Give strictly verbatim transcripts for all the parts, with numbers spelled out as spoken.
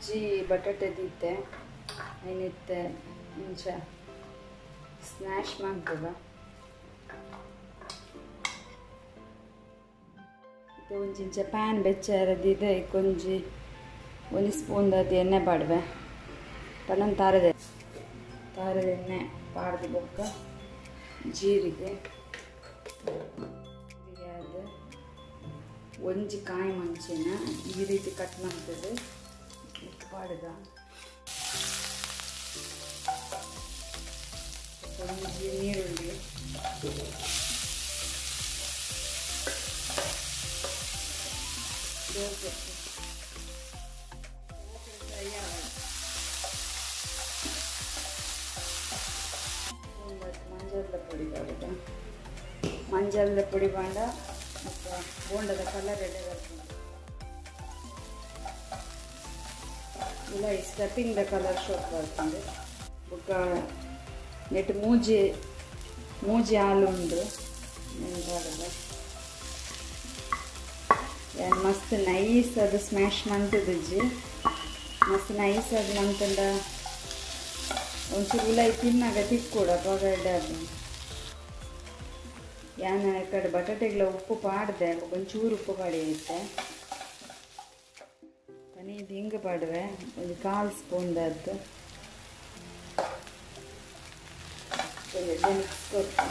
ಅಜ್ಜಿ ಬಟಾಟೆ ದಿತ್ತೆ ಏನಿತ್ತೆ ಇಂಚ ಸ್ನ್ಯಾಶ್ ಮಾಡ್ತದ ಇದು ಒಂಜಿಂಚ ಪ್ಯಾನ್ ಬೆಚ್ಚರದಿದೆ ಕೊಂಜಿ ಒಂದು ಸ್ಪೂನ್ದು ಎಣ್ಣೆ ಪಾಡ್ವೆ ಪನ್ನೊಂದು ತಾರದೆ ತಾರದ ಎಣ್ಣೆ ಪಾಡ್ದು ಬೊಕ್ಕ ಜೀರಿಗೆ ಅದು ಒಂಜಿ ಕಾಯಿ ಮಂಚಿನ ಈ ರೀತಿ ಕಟ್ ಮಾಡ್ತದೆ ಉಪ್ಪು ಪಾಡ್ದ ಒಂಜಿ ನೀರುಳ್ಳಿ ಮಂಜದ ಪುಡಿ ಪಾಡ್ದ ಮಂಜದ ಪುಡಿ ಬಾಂಡ ಮತ್ತು ಬೋಂಡದ ಕಲರ್ ಎಡೆ ಬರ್ತದೆ ಇಲ್ಲ ಈ ಸ್ಟೆಪ್ಪಿಂಗ್ ದ ಕಲರ್ ಶೋಪ್ ಬರ್ತದೆ ಬೊಕ್ಕ ನೆಟ್ ಮೂಜಿ ಮೂಜಿ ಹಾಲು ಉಂಡು ನೆನಪಾಡದ ಮಸ್ತ್ ನೈಸ್ ಅದು ಸ್ಮ್ಯಾಶ್ ಮಂತದಜ್ಜಿ ಮಸ್ತ್ ನೈಸ್ ಅದು ಮಂತಂಡ ಒಂಚೂರು ಉಲಾಯಿ ತಿನ್ನಾಗ ತಿಕ್ಕೊಡ ಪಗಡೆ ಅದು ಯಾನ ಈ ಕಡೆ ಬಟಾಟೆಗಳ ಉಪ್ಪು ಪಾಡ್ದೆ ಒಂಚೂರು ಉಪ್ಪು ಪಡೆಯುತ್ತೆ ತನಿ ಇದು ಹಿಂಗೆ ಪಾಡ್ವೆ ಒಂದು ಕಾಲು ಸ್ಪೂನ್ದದ್ದು ಮಿಕ್ಸ್ ಕೊಟ್ಟು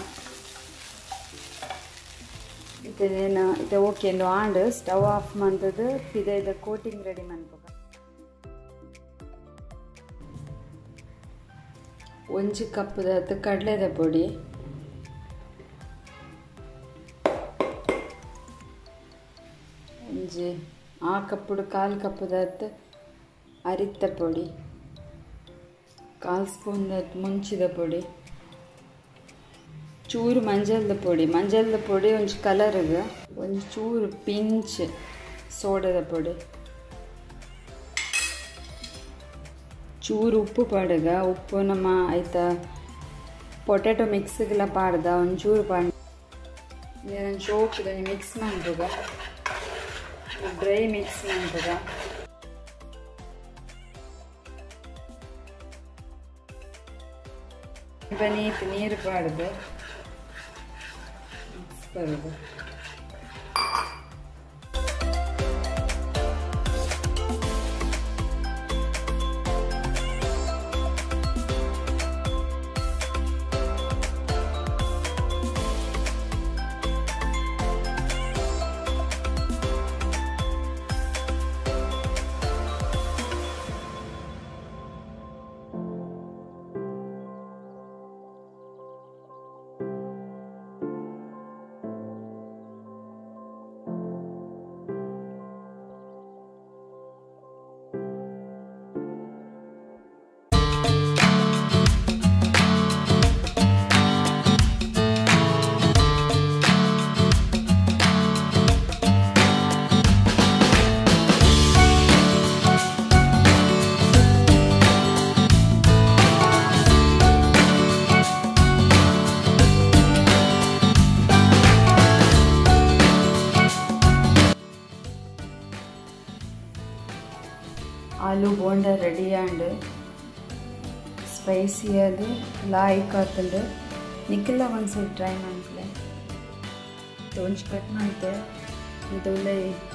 ಇದೇನು ಇದು ಓಕೆ ಒಂದು ಆಂಡ್ ಸ್ಟವ್ ಆಫ್ ಮಾಡ್ತದ್ದು ಇದೆ ಇದು ಕೋಟಿಂಗ್ ರೆಡಿ ಮಾಡ್ಬೇಕು ಒಂಜಿ ಕಪ್ಪದ ಕಡಲೆದ ಪುಡಿ ಒಂಜಿ ಆ ಕಪ್ಪುಡು ಕಾಲು ಕಪ್ಪದ ಅರಿತ ಪುಡಿ ಕಾಲು ಸ್ಪೂನ್ದ ಮುಂಚಿದ ಪುಡಿ ಚೂರು ಮಂಜಲ್ದ ಪುಡಿ ಮಂಜಲ್ದ ಪುಡಿ ಒಂಚು ಕಲರ್ಗೆ ಒಂದು ಚೂರು ಪಿಂಚ್ ಸೋಡದ ಪುಡಿ ಚೂರು ಉಪ್ಪು ಪಾಡ್ಗ ಉಪ್ಪು ನಮ್ಮ ಆಯ್ತಾ ಪೊಟ್ಯಾಟೊ ಮಿಕ್ಸ್ಗೆಲ್ಲ ಪಾಡ್ದ ಒಂಚೂರು ಪಾಡ್ ಒಂದು ಶೋಕ್ದ ಮಿಕ್ಸ್ ಮಾಡ್ಬೋದ ಡ್ರೈ ಮಿಕ್ಸ್ ಮಾಡ್ಬೋದ ಬನೀತ್ ನೀರು ಪಾಡ್ದು ಮಿಕ್ಸ್ ಬರೋದು आलू बोंडा रेडी आंड स्पैसी ಅದು ಲಾಯ್ಕ್ ಆತಂದೆ ನಿಕ್ಕೆಲ್ಲ ಒಂದ್ಸರಿ ಟ್ರೈ ಮಾಡ್ಲೆ ತೋಂಚ್ ಕಟ್ ಮಾಡ್ತೆ ಇದು ಒಳ್ಳೆ